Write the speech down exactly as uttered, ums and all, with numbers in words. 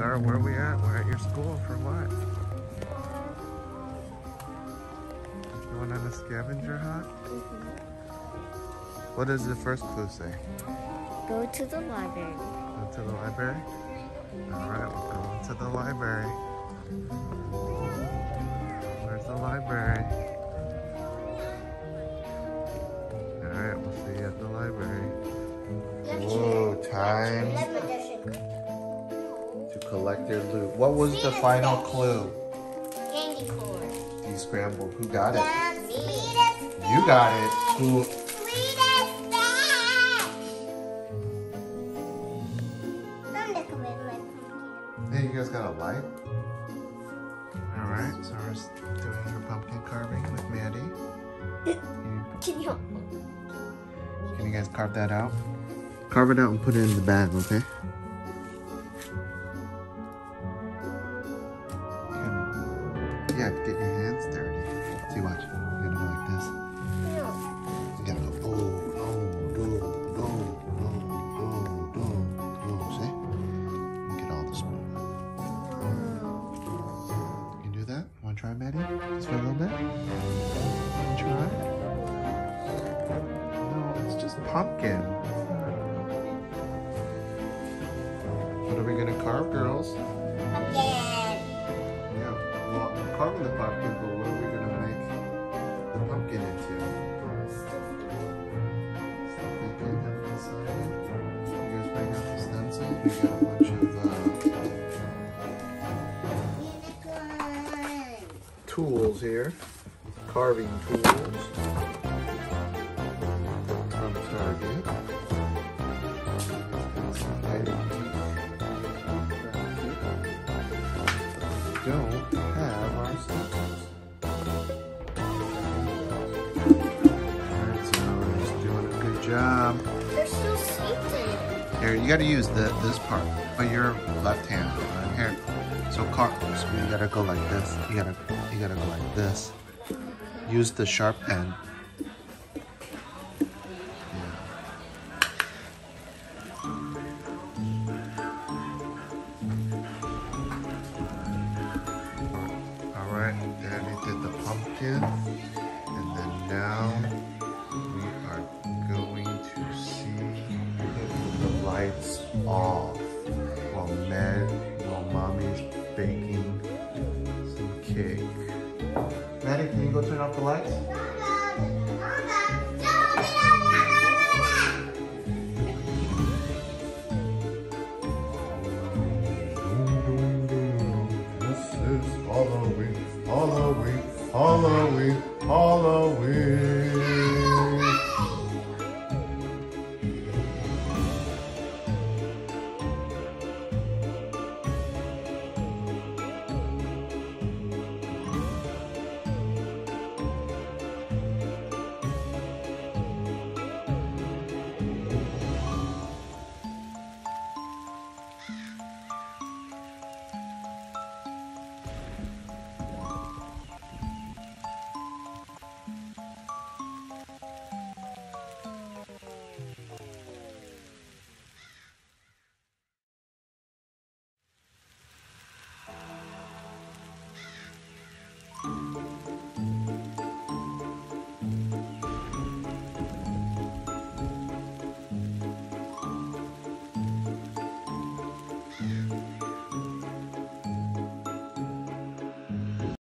Sarah, where are we at? We're at your school for what? Going on a scavenger hunt? Mm-hmm. What does the first clue say? Go to the library. Go to the library? Alright, we're going to the library. Where's the library? Alright, we'll see you at the library. Whoa, time to collect your loot. What was the final clue? Candy corn. You scrambled. Who got it? Sweetest You got it. Who? Sweetest Don't look away my pumpkin. Hey, you guys got a light? Alright, Sarah's doing her pumpkin carving with Maddie. Can you help me? Can you guys carve that out? Carve it out and put it in the bag, okay? You yeah, get your hands dirty. See, watch. You gotta go like this. No. You gotta go, oh, no, no, no, no, no, no, no. See? You get all the spoon. You can do that? Wanna try, Maddie? Just for a little bit? Wanna try? No, it's just pumpkin. What are we gonna carve, girls? Again. Yeah, well, we're carving the pumpkin, but what are we gonna make the pumpkin into? Still thinking, haven't decided. You guys bring out the stencil. We got a bunch of uh, tools here, carving tools from Target. Don't have our stencils. Alright, so we're just doing a good job. They're so sweet. Here, you gotta use the this part, but your left hand. Right here. So car so you gotta go like this. You gotta you gotta go like this. Use the sharp end. Daddy did the pumpkin, and then now we are going to see the lights off while Med, while Mommy's baking some cake. Maddie, can you go turn off the lights? Halloween, Halloween, Halloween, Halloween.